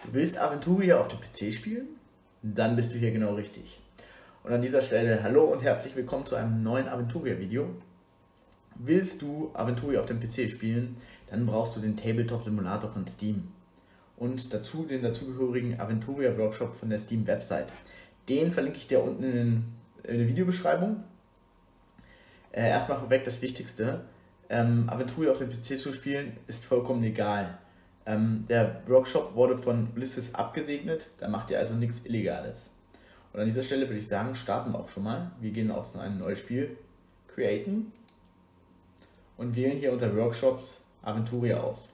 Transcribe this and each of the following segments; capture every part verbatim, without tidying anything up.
Du willst Aventuria auf dem P C spielen? Dann bist du hier genau richtig. Und an dieser Stelle hallo und herzlich willkommen zu einem neuen Aventuria-Video. Willst du Aventuria auf dem P C spielen, dann brauchst du den Tabletop-Simulator von Steam. Und dazu den dazugehörigen Aventuria-Workshop von der Steam-Website. Den verlinke ich dir unten in, in der Videobeschreibung. Äh, erstmal vorweg das Wichtigste. Ähm, Aventuria auf dem P C zu spielen ist vollkommen legal. Ähm, der Workshop wurde von Ulysses abgesegnet, da macht ihr also nichts Illegales. Und an dieser Stelle würde ich sagen, starten wir auch schon mal. Wir gehen auf ein neues Spiel, Createn, und wählen hier unter Workshops Aventuria aus.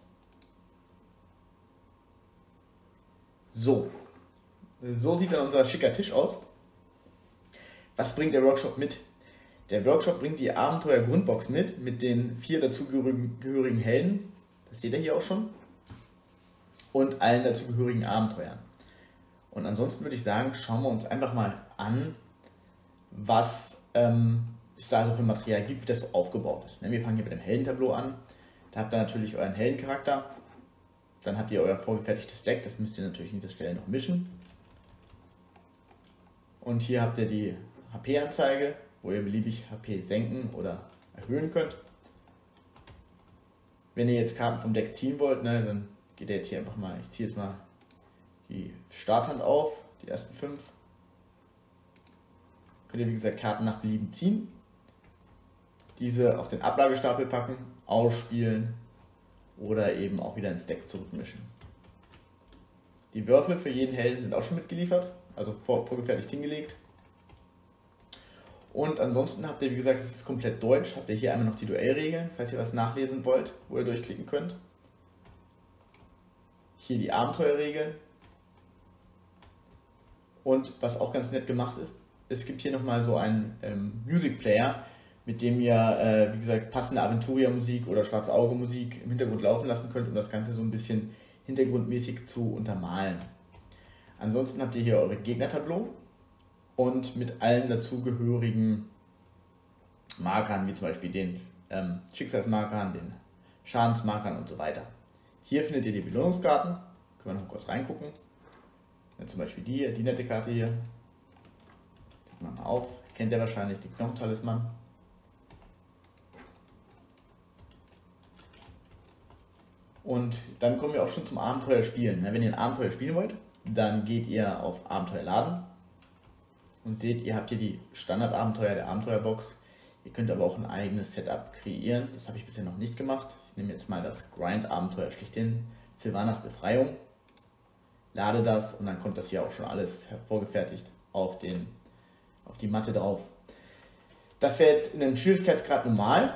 So, so sieht dann unser schicker Tisch aus. Was bringt der Workshop mit? Der Workshop bringt die Abenteuer-Grundbox mit, mit den vier dazugehörigen Helden, das seht ihr hier auch schon, und allen dazugehörigen Abenteuern. Und ansonsten würde ich sagen, schauen wir uns einfach mal an, was ähm, es da also für Material gibt, wie das so aufgebaut ist. Wir fangen hier mit dem Heldentableau an. Da habt ihr natürlich euren Heldencharakter. Dann habt ihr euer vorgefertigtes Deck, das müsst ihr natürlich an dieser Stelle noch mischen. Und hier habt ihr die H P-Anzeige, wo ihr beliebig H P senken oder erhöhen könnt. Wenn ihr jetzt Karten vom Deck ziehen wollt, ne, dann geht ihr jetzt hier einfach mal, ich ziehe jetzt mal die Starthand auf, die ersten fünf. Könnt ihr wie gesagt Karten nach Belieben ziehen, diese auf den Ablagestapel packen, ausspielen oder eben auch wieder ins Deck zurückmischen. Die Würfel für jeden Helden sind auch schon mitgeliefert, also vor, vorgefertigt hingelegt. Und ansonsten habt ihr, wie gesagt, es ist komplett deutsch, habt ihr hier einmal noch die Duellregeln, falls ihr was nachlesen wollt, wo ihr durchklicken könnt. Hier die Abenteuerregeln. Und was auch ganz nett gemacht ist, es gibt hier nochmal so einen ähm, Music Player, mit dem ihr, äh, wie gesagt, passende Aventuria-Musik oder Schwarz-Auge-Musik im Hintergrund laufen lassen könnt, um das Ganze so ein bisschen hintergrundmäßig zu untermalen. Ansonsten habt ihr hier eure Gegnertableau und mit allen dazugehörigen Markern, wie zum Beispiel den ähm, Schicksalsmarkern, den Schadensmarkern und so weiter. Hier findet ihr die Belohnungskarten, können wir noch kurz reingucken. Ja, zum Beispiel die hier, die nette Karte hier. Klickt man mal auf, kennt ihr wahrscheinlich, die Knochentalisman. Und dann kommen wir auch schon zum Abenteuer spielen. Wenn ihr ein Abenteuer spielen wollt, dann geht ihr auf Abenteuer laden und seht, ihr habt hier die Standardabenteuer der Abenteuerbox. Ihr könnt aber auch ein eigenes Setup kreieren. Das habe ich bisher noch nicht gemacht. Ich nehme jetzt mal das Grind-Abenteuer schlichthin, Sylvanas Befreiung, lade das und dann kommt das hier auch schon alles vorgefertigt auf, den, auf die Matte drauf. Das wäre jetzt in einem Schwierigkeitsgrad normal.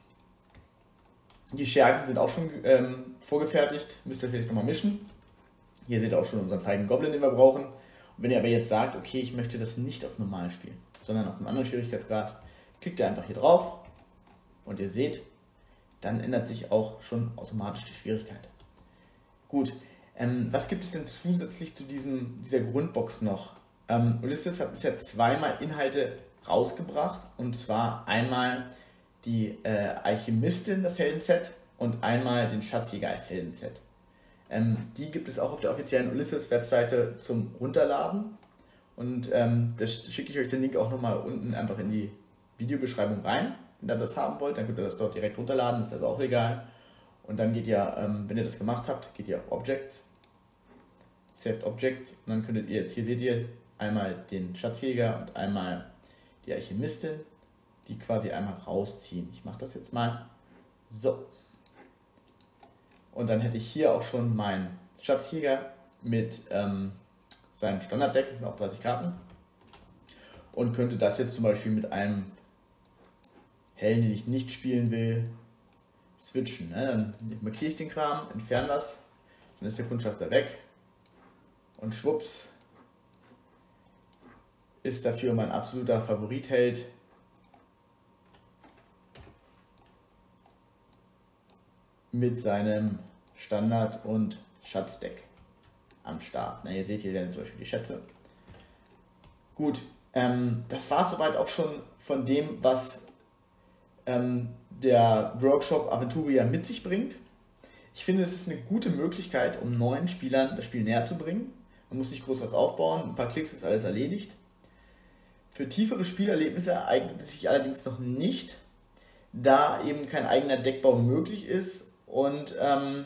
Die Schergen sind auch schon ähm, vorgefertigt, müsst ihr vielleicht nochmal mischen. Hier seht ihr auch schon unseren feigen Goblin, den wir brauchen. Und wenn ihr aber jetzt sagt, okay, ich möchte das nicht auf normal spielen, sondern auf einem anderen Schwierigkeitsgrad, klickt ihr einfach hier drauf und ihr seht, dann ändert sich auch schon automatisch die Schwierigkeit. Gut, ähm, was gibt es denn zusätzlich zu diesem, dieser Grundbox noch? Ähm, Ulysses hat bisher zweimal Inhalte rausgebracht, und zwar einmal die äh, Alchemistin, das Heldenset, und einmal den Schatzjäger als Heldenset. Ähm, die gibt es auch auf der offiziellen Ulysses-Webseite zum Runterladen, und ähm, das schicke ich euch den Link auch nochmal unten einfach in die Videobeschreibung rein. Wenn ihr das haben wollt, dann könnt ihr das dort direkt runterladen, ist also auch legal. Und dann geht ihr, ähm, wenn ihr das gemacht habt, geht ihr auf Objects, Saved Objects, und dann könntet ihr jetzt, hier seht ihr, einmal den Schatzjäger und einmal die Alchemistin, die quasi einmal rausziehen. Ich mache das jetzt mal so. Und dann hätte ich hier auch schon meinen Schatzjäger mit ähm, seinem Standarddeck, das sind auch dreißig Karten, und könnte das jetzt zum Beispiel mit einem Helden, den ich nicht spielen will, switchen. Ne? Dann markiere ich den Kram, entferne das, dann ist der Kundschafter weg und schwupps ist dafür mein absoluter Favoritheld mit seinem Standard- und Schatzdeck am Start. Ne? Ihr seht hier werden zum Beispiel die Schätze. Gut, ähm, das war es soweit auch schon von dem, was ähm, der Workshop Aventuria mit sich bringt. Ich finde, es ist eine gute Möglichkeit, um neuen Spielern das Spiel näher zu bringen. Man muss nicht groß was aufbauen, ein paar Klicks ist alles erledigt. Für tiefere Spielerlebnisse eignet es sich allerdings noch nicht, da eben kein eigener Deckbau möglich ist und ähm,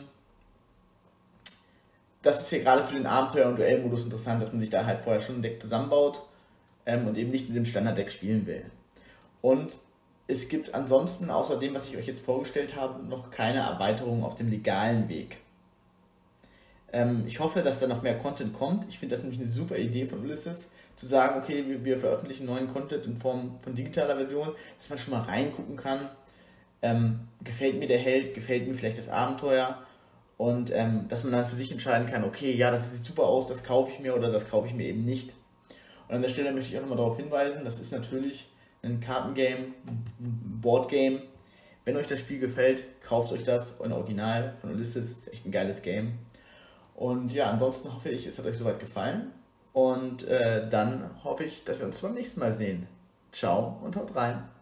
das ist ja gerade für den Abenteuer- und Duellmodus interessant, dass man sich da halt vorher schon ein Deck zusammenbaut ähm, und eben nicht mit dem Standarddeck spielen will. Und es gibt ansonsten, außer dem, was ich euch jetzt vorgestellt habe, noch keine Erweiterung auf dem legalen Weg. Ähm, ich hoffe, dass da noch mehr Content kommt. Ich finde das nämlich eine super Idee von Ulysses, zu sagen, okay, wir, wir veröffentlichen neuen Content in Form von digitaler Version, dass man schon mal reingucken kann. Ähm, gefällt mir der Held, gefällt mir vielleicht das Abenteuer und ähm, dass man dann für sich entscheiden kann, okay, ja, das sieht super aus, das kaufe ich mir oder das kaufe ich mir eben nicht. Und an der Stelle möchte ich auch nochmal darauf hinweisen, das ist natürlich ein Kartengame, ein Boardgame. Wenn euch das Spiel gefällt, kauft euch das, ein Original von Ulysses, ist echt ein geiles Game. Und ja, ansonsten hoffe ich, es hat euch soweit gefallen. Und äh, dann hoffe ich, dass wir uns beim nächsten Mal sehen. Ciao und haut rein.